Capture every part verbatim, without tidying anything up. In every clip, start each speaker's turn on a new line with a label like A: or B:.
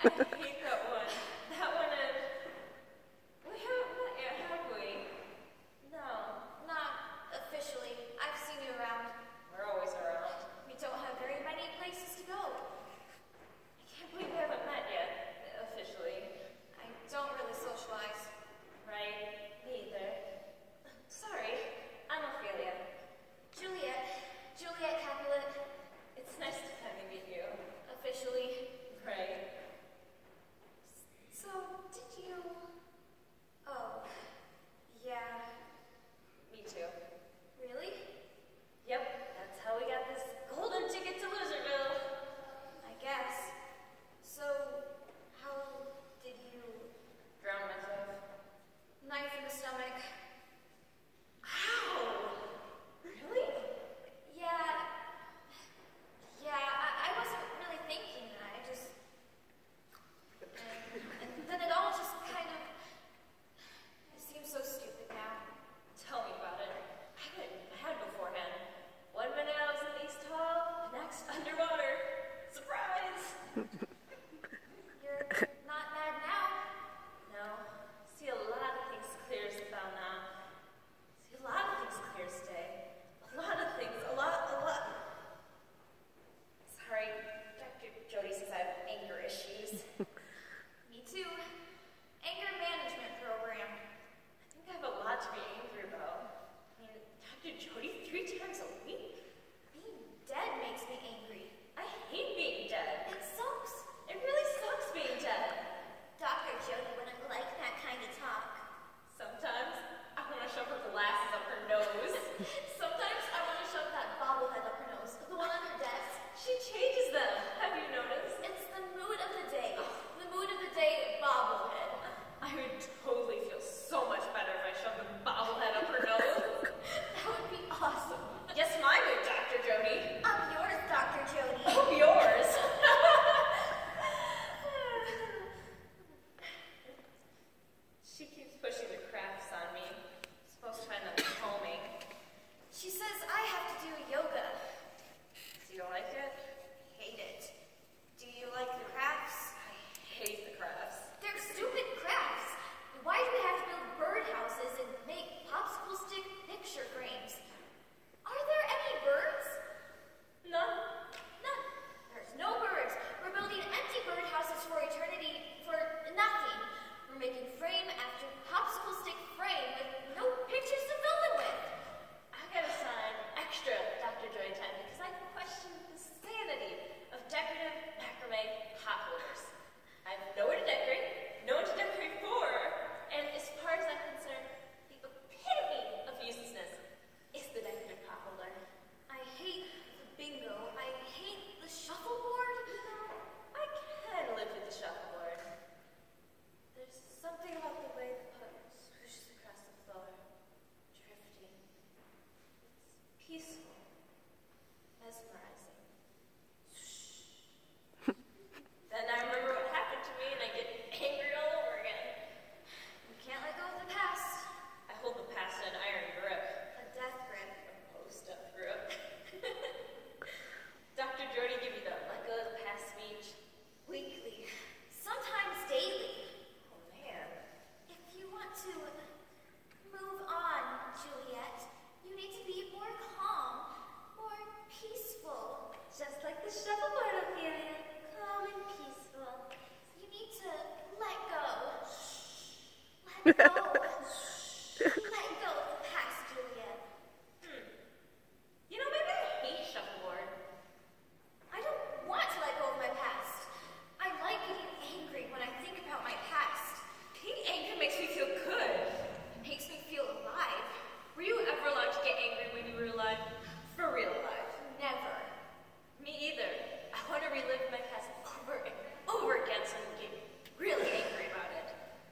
A: hate that one. That one is... We haven't met yet, have we? No.
B: Not officially. I've seen you around.
A: We're always around.
B: We don't have very many places to go.
A: I can't believe we haven't met yet, officially.
B: I don't really socialize.
A: Right? Me either. Sorry, I'm Ophelia.
B: Juliet. Juliet Capulet.
A: It's nice to finally meet you.
B: Officially.
A: Right.
B: So, did you... Oh. Yeah.
A: Me too.
B: Really?
A: Yep, that's how we got this golden ticket to Loserville.
B: I guess. So, how did you...
A: Drown myself.
B: Knife in the stomach.
A: Ow! Really?
B: Yeah. Yeah, I, I wasn't really thinking that. I just... And, and then it all just kind of... It seems so stupid now.
A: Tell me about it. I went mad beforehand. One minute I was at least tall, next underwater. Surprise!
B: You're not mad now.
A: No. See a lot of things clear as about now. See a lot of things clear as day. A lot of things. A lot, a lot. Sorry, Doctor Jody says I have anger issues.
B: Me too. Anger management program.
A: I think I have a lot to be angry about. I mean, Doctor Jody three times a week?
B: Being dead makes me angry.
A: I hate being dead.
B: It sucks.
A: It really sucks being dead.
B: Doctor Jody wouldn't like that kind of talk.
A: Sometimes I want to shove her glasses up her nose.
B: Sometimes I want to shove that bobblehead up her nose, the one on her desk.
A: She changes them. Have you noticed?
B: It's the mood of the day. The mood of the day, bobblehead.
A: I would totally feel so much better if I shoved a bobblehead up her nose.
B: That would be awesome.
A: Yes, my mood, Doctor Jody.
B: I'm yours, Doctor Jody.
A: Oh, yours. She keeps pushing the crafts on me. I'm supposed to find them calming.
B: She says I have to do yoga.
A: Do you like it?
B: Hate it. Do you like the crafts?
A: I hate the crafts.
B: They're stupid crafts. Why do we have to build birdhouses and make popsicle stick picture frames? Are there any birds?
A: No.
B: None. There's no birds. We're building empty birdhouses for eternity for nothing. We're making frame after popsicle stick frame with no pictures to fill them with.
A: I gotta sign extra Doctor Joy time because I question the sanity of decorative macrame pot holders. I have nowhere to decorate, no one to decorate for, and as far as I'm concerned, the epitome of uselessness is the decorative pot holder.
B: I hate the bingo. I hate the shuffleboard.
A: I can live with the shuffleboard. There's something about the way the putt swooshes across the floor, drifting. It's peaceful, mesmerizing. Then I remember what happened to me and I get angry all over again.
B: You can't let go of the past.
A: I hold the past in an iron grip.
B: A death grip.
A: A post-up grip. Doctor Jody give you the let go of the past speech.
B: Weekly. Sometimes daily.
A: Oh man.
B: If you want to move on, Juliet, you need to be more calm, more peaceful.
A: Just like the shuffleboard, Ophelia.
B: Calm and peaceful. You need to let go. Let go. Let go of the past, Juliet.
A: Hmm. You know, maybe I hate shuffleboard.
B: I don't want to let go of my past. I like getting angry when I think about my past.
A: Being angry makes me feel good.
B: It makes me feel alive.
A: Were you ever allowed to get angry when you were alive? For real alive?
B: Never.
A: Me either. I want to relive my past over and over again so I can get really angry about it.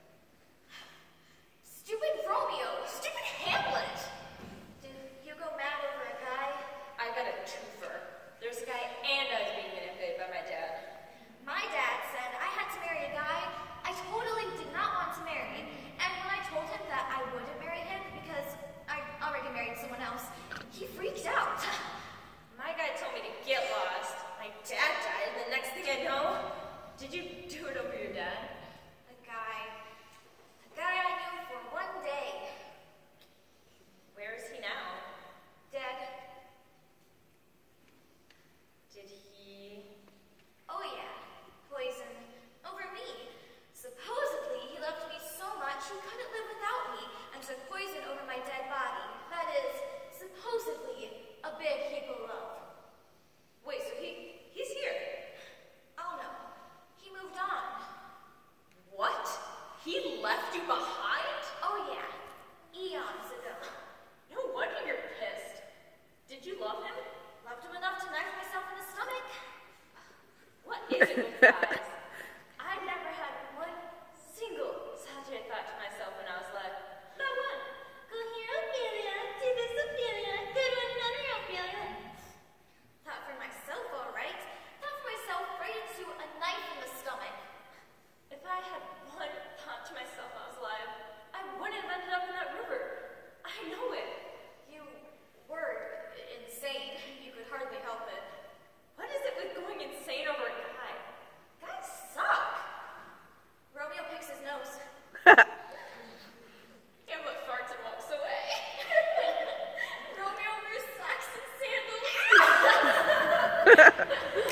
B: Stupid Romeo. Stupid Hamlet. Did you go mad over a guy?
A: I got a twofer. There's a guy and I was being manipulated by my dad.
B: My dad said I had to marry a guy I totally did not want to marry. And when I told him that I wouldn't marry him because I already married someone else, he freaked out.
A: My guy told me to get lost. My dad died, and the next thing I know, did you do it amazing with guys. I never had one single Saturday thought to myself when I was like, not one. Go here, Ophelia. Do this, Ophelia. Good one, another Ophelia.
B: Thought for myself, all right. Thought for myself right into a knife in the stomach.
A: If I had one thought to myself I was alive, I wouldn't have ended up in that river. I know it.
B: You were insane. You could hardly help it.
A: What is it with going insane over a guy? Guys suck.
B: Romeo picks his nose.
A: Hamlet farts and walks away.
B: Romeo wears socks and sandals.